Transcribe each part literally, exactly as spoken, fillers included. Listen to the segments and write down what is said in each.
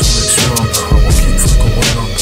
makes you wonder how I keep from going under.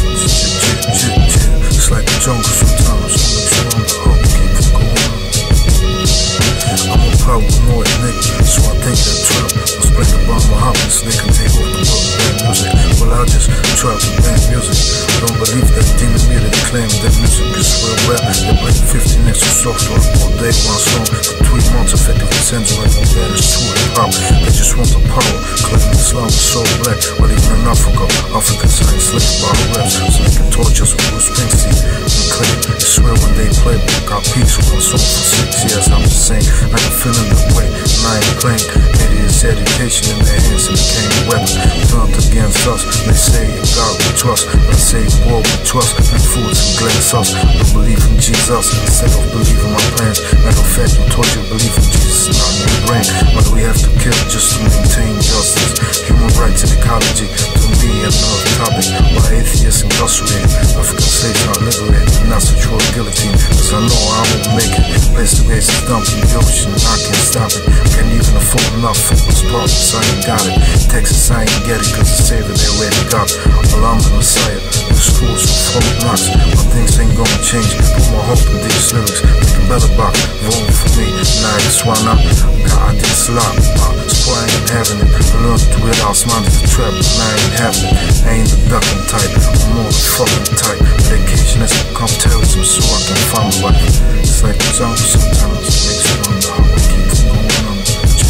It's like the jungle sometimes, it makes you wonder how I keep from going under. I'm a paranoid nigga, so I think that trap was played about my hobbies. They can take off the world with bad music. Well, I just trap with bad music. I don't believe that demon me that claim that music is real rap. They play fifty next to soft rock all day, one song for three months, effective censoring. All that is true hip hop. They just want the power, claiming Islam is so black. Well, even in Africa, Africans are enslaved by the raps, so they can torch us with Bruce Springsteen and claim. I swear when they play, we got peace with one song for six years. I'm just saying, I can feel in the way, and I ain't playing. Maybe it's education in their hands and became a weapon turned against us. They say in God we trust, I say in war we trust, and fools and glass us. I believe in Jesus instead of believing my plans. Matter of fact, you told you believe in Jesus, not in your brain. Why do we have to kill just to maintain justice? Human rights and ecology, to me another topic. Why atheists incarcerated, African slaves not liberated, not such a guillotine. Cause I know I won't make it. Place the race is dumped in the ocean, I can't stop it. Can't even afford enough for what's promise, I ain't got it. Texas, I ain't get it, cause the savior they already got. Well, I'm the Messiah, the schools of folk knocks. My things ain't gonna change, put my hope in these lyrics. Making better box, voting for me, nah, that's why not. God, this lot, uh, so I ain't having it. I learned to it, I'll smile at the trap, but I ain't having it. I ain't the ducking type, I'm more the fucking type. Medication has become terrorism, so I can find my wife. It's like the jungle sometimes, it makes you wonder how I keep from going under.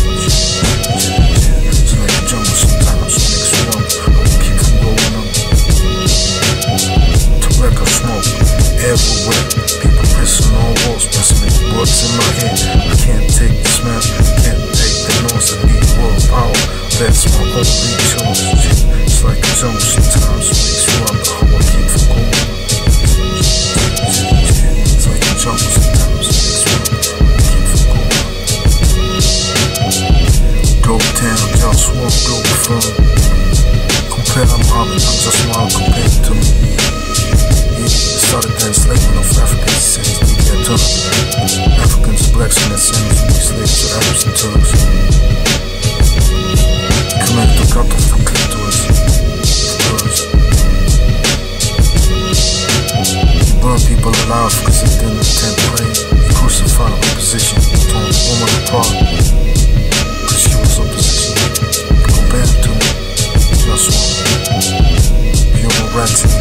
It's like the jungle sometimes, it makes you wonder how I keep from going under. Tobacco smoke everywhere, people pissing on walls, pressing the words in my head. I can't take the smell, can't take the noise, I need world power. That's my only choice. It's like the jungle sometimes, it makes you wonder how I keep from going under. It's like the jungle sometimes, it makes you wonder how I keep from going under. Globetown, JustWar, Globalfirm. Compare I'm Muhammad, I'm JustWar compared to me. Yeah, started the enslavement of Africans since the turn. Africans, blacks, and their sons were slaves to Arabs and Turks. Coming to cut off the clitoris. You burn people alive because they didn't attend prayer. You crucify the opposition, torn the woman apart because she was opposition. Compared to me, just one. Human rights